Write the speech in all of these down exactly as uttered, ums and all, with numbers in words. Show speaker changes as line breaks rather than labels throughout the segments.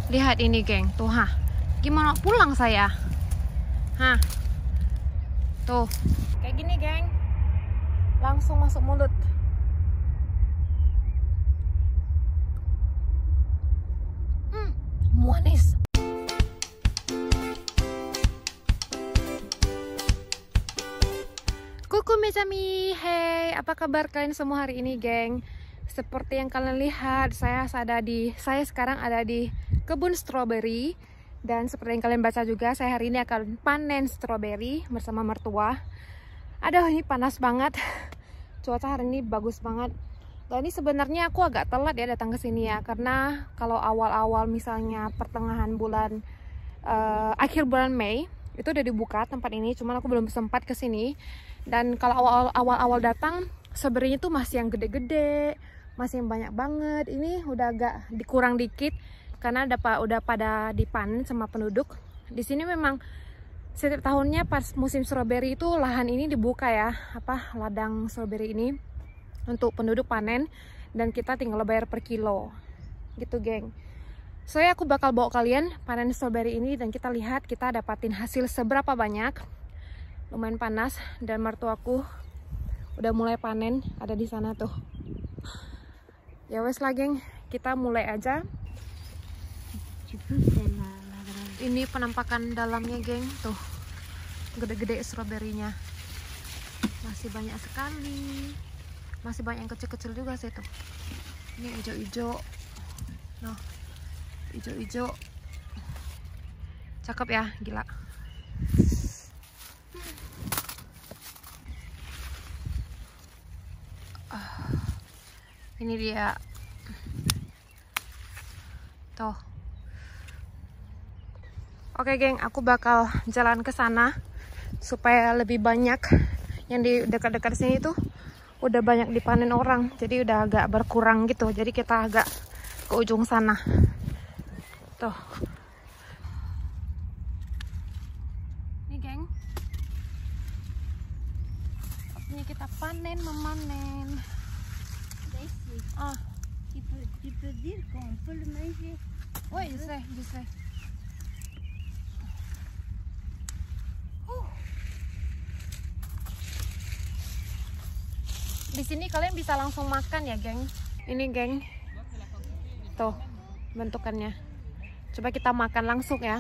Lihat ini, geng. Tuh, ha. Gimana pulang saya? Hah. Tuh. Kayak gini, geng. Langsung masuk mulut. Hmm, manis. Kuku Mezami. Hey, apa kabar kalian semua hari ini, geng? Seperti yang kalian lihat, saya ada di saya sekarang ada di kebun stroberi, dan seperti yang kalian baca juga, saya hari ini akan panen stroberi bersama mertua. Aduh, ini panas banget. Cuaca hari ini bagus banget. Dan ini sebenarnya aku agak telat ya datang ke sini ya, karena kalau awal-awal misalnya pertengahan bulan uh, akhir bulan Mei itu udah dibuka tempat ini, cuman aku belum sempat ke sini. Dan kalau awal-awal datang sebenarnya tuh masih yang gede-gede, masih yang banyak banget. Ini udah agak dikurang dikit karena udah, udah pada dipanen sama penduduk. Di sini memang setiap tahunnya pas musim stroberi itu lahan ini dibuka ya, apa ladang stroberi ini untuk penduduk panen, dan kita tinggal bayar per kilo gitu, geng. So ya, aku bakal bawa kalian panen stroberi ini dan kita lihat kita dapatin hasil seberapa banyak. Lumayan panas dan mertuaku udah mulai panen, ada di sana tuh. Ya wes lah, geng, kita mulai aja. Ini penampakan dalamnya, geng. Tuh, gede-gede stroberinya. Masih banyak sekali. Masih banyak yang kecil-kecil juga sih tuh. Ini hijau-hijau. Nah, hijau-hijau. Cakep ya, gila. Ini dia. Tuh. Oke, geng, aku bakal jalan ke sana supaya lebih banyak yang di dekat-dekat sini tuh udah banyak dipanen orang. Jadi udah agak berkurang gitu. Jadi kita agak ke ujung sana. Tuh. Ini, geng. Ini kita panen, memanen. Ah,
tu peux, tu peux dire qu'on peut le manger.
Oui, je sais, je sais. Uh. Di sini kalian bisa langsung makan ya, geng. Ini, geng. Tuh, bentukannya. Coba kita makan langsung ya.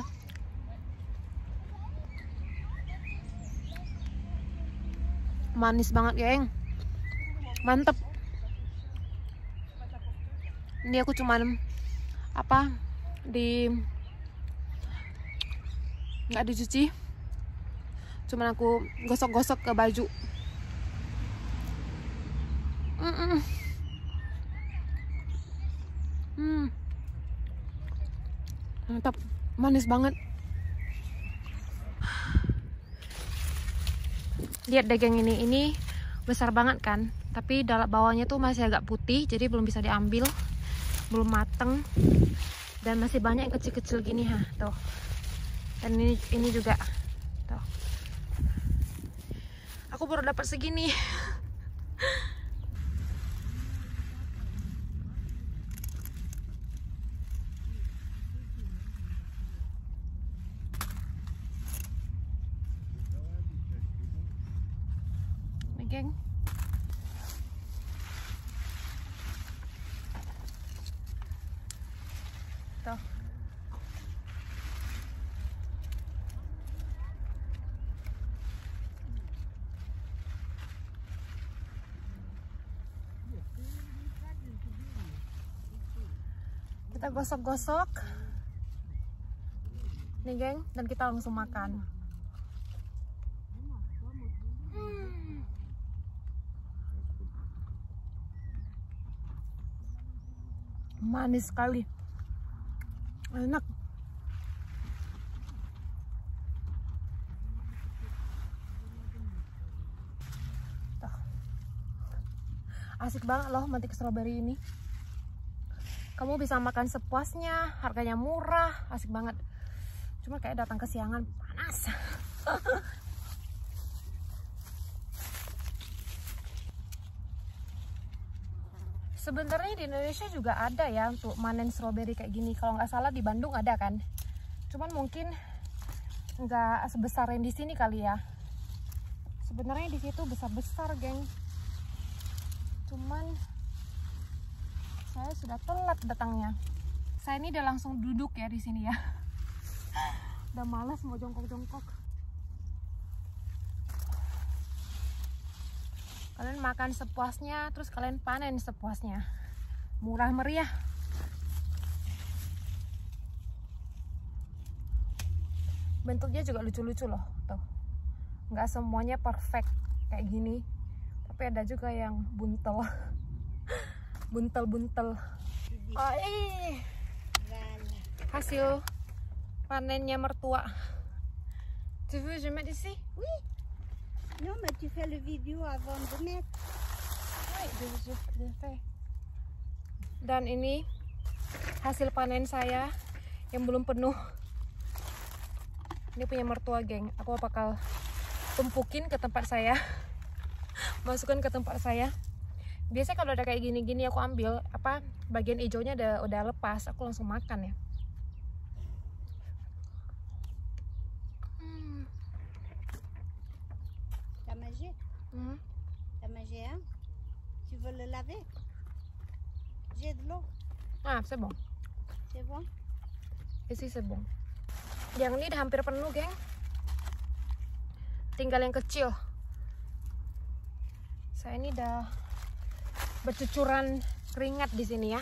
Manis banget, geng. Mantep. Ini aku cuman apa di nggak dicuci, cuman aku gosok-gosok ke baju. Mm -mm. Hmm, mantap, manis banget. Lihat deh, geng, ini ini besar banget kan, tapi dalam bawahnya tuh masih agak putih, jadi belum bisa diambil. Belum mateng dan masih banyak yang kecil-kecil gini, ha, tuh. Dan ini ini juga tuh. Aku baru dapat segini. Nih, geng. Tuh. Kita gosok-gosok. Nih, geng, dan kita langsung makan. Hmm. Manis sekali. Enak. Tuh. Asik banget loh metik stroberi ini. Kamu bisa makan sepuasnya, harganya murah, asik banget. Cuma kayak datang kesiangan, panas. Sebenarnya di Indonesia juga ada ya untuk manen stroberi kayak gini. Kalau nggak salah di Bandung ada kan. Cuman mungkin nggak sebesar yang di sini kali ya. Sebenarnya di situ besar-besar, geng. Cuman saya sudah telat datangnya. Saya ini udah langsung duduk ya di sini ya. Udah malas mau jongkok-jongkok. Kalian makan sepuasnya, terus kalian panen sepuasnya. Murah meriah. Bentuknya juga lucu-lucu loh, tuh. Nggak semuanya perfect kayak gini, tapi ada juga yang buntel. Buntel-buntel. Oh, ih. Hasil panennya mertua. Tu veux je mette ici?
Oui. Non, mais tu fais le vidéo avant de mettre.
Oui, je, je, je fais. Dan ini hasil panen saya yang belum penuh. Ini punya mertua, geng. Aku bakal tumpukin ke tempat saya. Masukkan ke tempat saya. Biasanya kalau ada kayak gini-gini aku ambil apa bagian hijaunya udah udah lepas, aku langsung makan ya. Hmm.
T'as mangé?
Hmm.
T'as mangé un? Tu veux le laver? J'ai de l'eau.
Ah, c'est bon.
C'est bon?
Isi c'est bon. Yang ini udah hampir penuh, geng. Tinggal yang kecil. Saya ini udah bercucuran keringat di sini ya.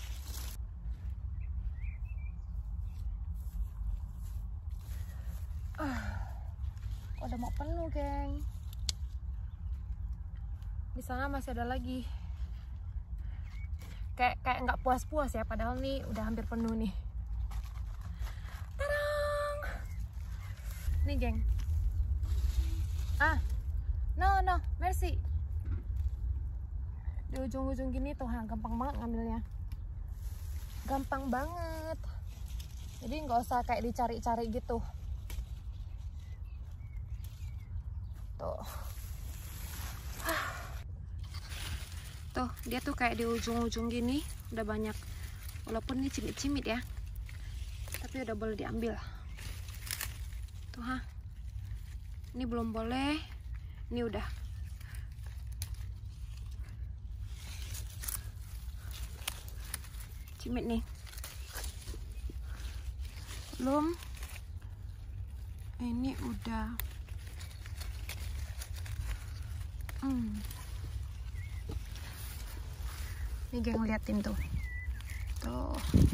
Ah, udah mau penuh, geng. Di sana masih ada lagi. Kayak kayak nggak puas-puas ya, padahal nih udah hampir penuh nih. Tadang! Nih, geng. Ah, no no, merci. Di ujung-ujung gini tuh, ha, gampang banget ngambilnya. Gampang banget. Jadi nggak usah kayak dicari-cari gitu. Tuh. Tuh, dia tuh kayak di ujung-ujung gini udah banyak. Walaupun ini cimit-cimit ya. Tapi udah boleh diambil. Tuh, ha. Ini belum boleh. Ini udah. Cimit nih. Belum. Ini udah. Hmm. Nih, geng, liatin tuh. Tuh.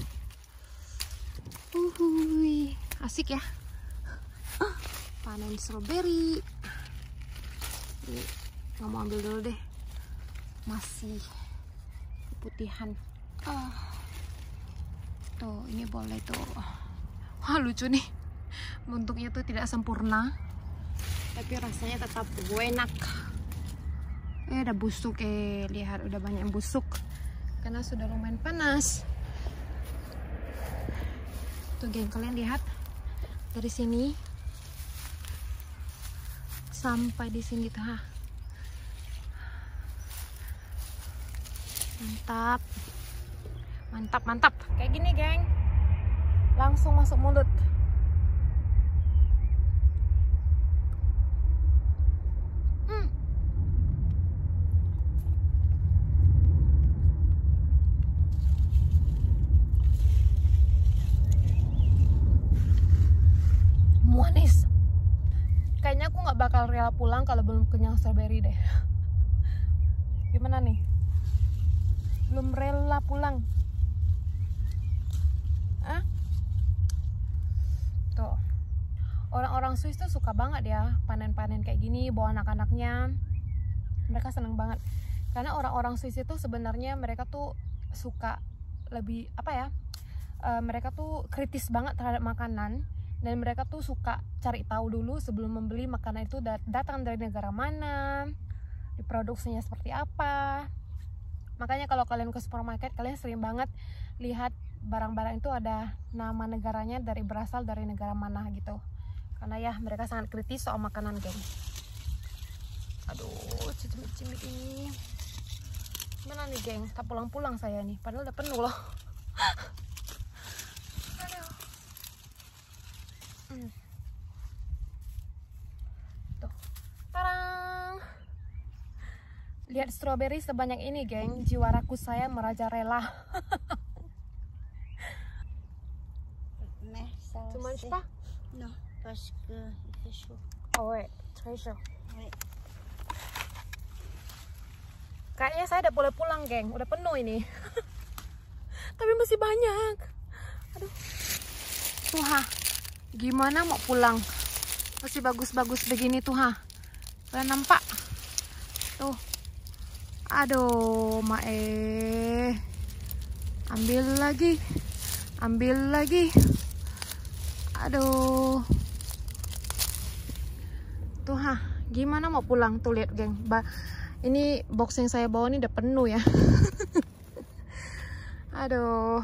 Uhuy. Asik ya. Panen stroberi. Ini nggak mau ambil dulu deh. Masih putihan. Oh. Tuh, ini boleh tuh. Wah, lucu nih. Bentuknya tuh tidak sempurna, tapi rasanya tetap enak. Eh, ada busuk, eh. Lihat, udah banyak yang busuk. Karena sudah lumayan panas. Tuh, geng, kalian lihat. Dari sini sampai di sini tuh. Ha. Mantap. Mantap, mantap. Kayak gini, geng. Langsung masuk mulut. Hmm. Manis. Kayaknya aku nggak bakal rela pulang kalau belum kenyang strawberry deh. Gimana nih? Belum rela pulang. Ah? Tuh. Orang-orang Swiss tuh suka banget ya panen-panen kayak gini, bawa anak-anaknya. Mereka seneng banget. Karena orang-orang Swiss itu sebenarnya mereka tuh suka lebih apa ya? Uh, mereka tuh kritis banget terhadap makanan, dan mereka tuh suka cari tahu dulu sebelum membeli makanan itu dat datang dari negara mana, diproduksinya seperti apa. Makanya kalau kalian ke supermarket, kalian sering banget lihat barang-barang itu ada nama negaranya, dari berasal dari negara mana gitu. Karena ya mereka sangat kritis soal makanan, geng. Aduh, cimit-cimit ini. Mana nih geng, tak pulang-pulang saya nih, padahal udah penuh loh. Aduh. Hmm. Tuh, tarang. Lihat stroberi sebanyak ini geng, jiwa rakus saya merajalela.
Mais ça
Tu manges
c'est-
pas?
Non, parce que il fait chaud.
Oh wait, très chaud.
Oui.
Kayaknya saya udah boleh pulang geng, udah penuh ini. Tapi masih banyak. Aduh. Tuh ha, gimana mau pulang? Masih bagus-bagus begini tuh ha. Kalian nampak? Tuh. Aduh, Mae. Ambil lagi. Ambil lagi. Aduh. Tuh ha, gimana mau pulang? Tuh lihat geng. Ba Ini box yang saya bawa ini udah penuh ya. Aduh.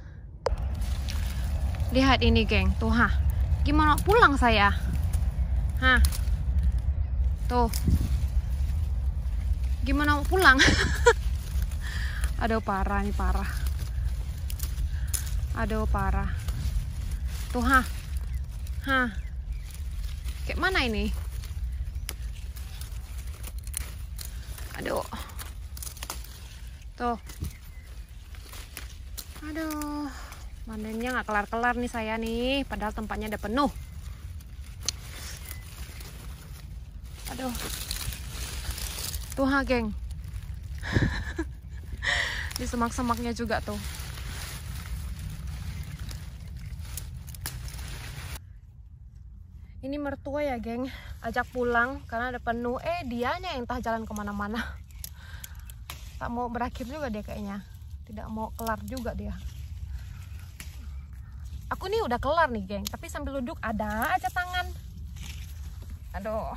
Lihat ini geng, tuh ha. Gimana pulang saya? Hah. Tuh. Gimana mau pulang? Aduh parah nih, parah. Aduh parah. Tuh ha. Hah. Kayak mana ini? Aduh. Tuh. Aduh. Manennya nggak kelar-kelar nih saya nih. Padahal tempatnya udah penuh. Aduh. Tuh ha geng. Di semak-semaknya juga tuh. Ini mertua ya geng, ajak pulang karena ada penuh. Eh dianya yang entah jalan kemana-mana. Tak mau berakhir juga dia kayaknya. Tidak mau kelar juga dia. Aku nih udah kelar nih geng, tapi sambil duduk ada aja tangan. Aduh.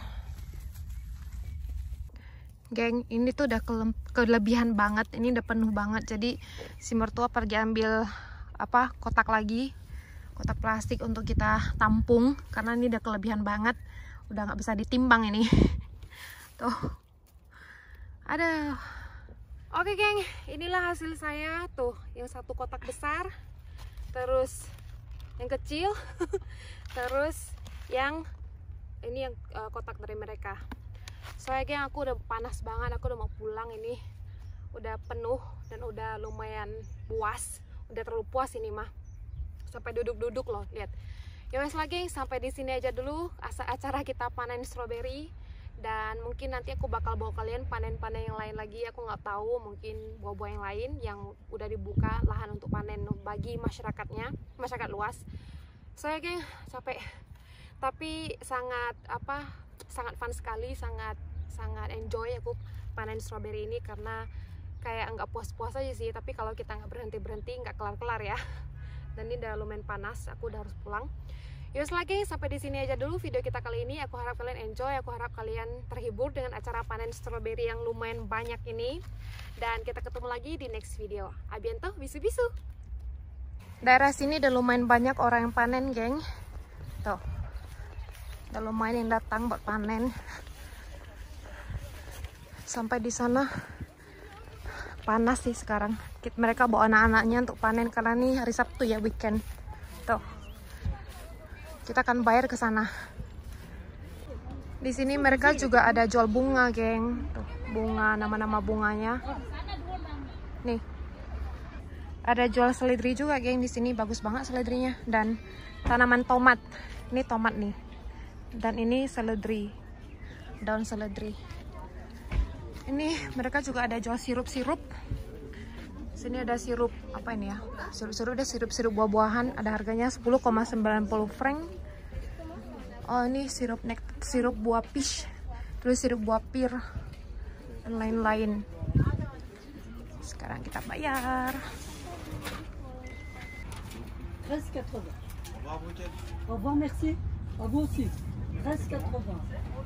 Geng, ini tuh udah kelebihan banget. Ini udah penuh banget. Jadi si mertua pergi ambil apa kotak lagi. Kotak plastik untuk kita tampung karena ini udah kelebihan banget, udah nggak bisa ditimbang ini. Tuh, aduh. Oke geng, inilah hasil saya tuh, yang satu kotak besar, terus yang kecil, terus yang ini yang uh, kotak dari mereka. Soalnya geng aku udah panas banget, aku udah mau pulang ini, udah penuh dan udah lumayan puas, udah terlalu puas ini mah. Sampai duduk-duduk loh, lihat. Ya wes lagi, sampai di sini aja dulu acara kita panen stroberi, dan mungkin nanti aku bakal bawa kalian panen-panen yang lain lagi. Aku nggak tahu, mungkin buah-buah yang lain yang udah dibuka lahan untuk panen bagi masyarakatnya, masyarakat luas. Saya geng capek, tapi sangat apa, sangat fun sekali, sangat sangat enjoy aku panen stroberi ini karena kayak nggak puas-puas aja sih. Tapi kalau kita nggak berhenti-berhenti, nggak kelar-kelar ya. Dan ini udah lumayan panas, aku udah harus pulang. Yus lagi, sampai di sini aja dulu video kita kali ini. Aku harap kalian enjoy, aku harap kalian terhibur dengan acara panen stroberi yang lumayan banyak ini. Dan kita ketemu lagi di next video. A bientôt, bisu-bisu. Daerah sini udah lumayan banyak orang yang panen, geng. Tuh, udah lumayan yang datang buat panen. Sampai di sana panas sih sekarang. Mereka bawa anak-anaknya untuk panen karena nih hari Sabtu ya, weekend. Tuh. Kita akan bayar ke sana. Di sini mereka juga ada jual bunga, geng. Tuh, bunga, nama-nama bunganya. Nih. Ada jual seledri juga, geng. Di sini bagus banget seledrinya, dan tanaman tomat. Ini tomat nih. Dan ini seledri. Daun seledri. Ini mereka juga ada jual sirup-sirup. Sini ada sirup apa ini ya? Sirup-sirup, ada sirup-sirup buah-buahan. Ada harganya sepuluh koma sembilan nol franc. Oh, ini sirup nek sirup buah peach. Terus sirup buah pir dan lain-lain. Sekarang kita bayar.
treize quatre-vingts. Au revoir, merci. À vous aussi. treize quatre-vingts.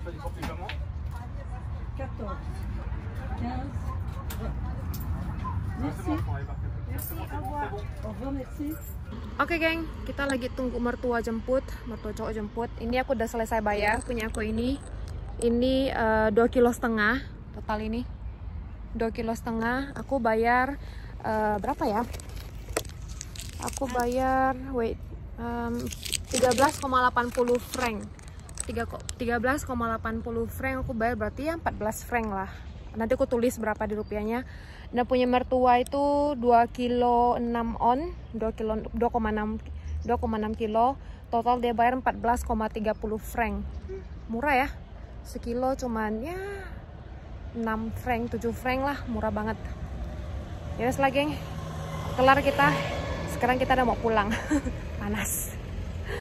quatorze. quinze. vingt. Merci. Merci, au revoir. Au revoir, merci.
Oke geng, kita lagi tunggu mertua jemput, mertua cowok jemput. Ini aku udah selesai bayar, punya aku ini. Ini uh, dua kilo setengah total ini. dua kilo setengah. Aku bayar uh, berapa ya? Aku bayar wait um, tiga belas koma delapan puluh franc. tiga belas koma delapan puluh franc aku bayar, berarti ya empat belas franc lah. Nanti aku tulis berapa di rupiahnya. Dan punya mertua itu dua kilo enam on, dua kilo dua koma enam kilo. Total dia bayar empat belas koma tiga puluh franc. Murah ya. Sekilo cuman ya enam franc, tujuh franc lah, murah banget. Ya wes lah, geng. Kelar kita. Sekarang kita udah mau pulang. Panas.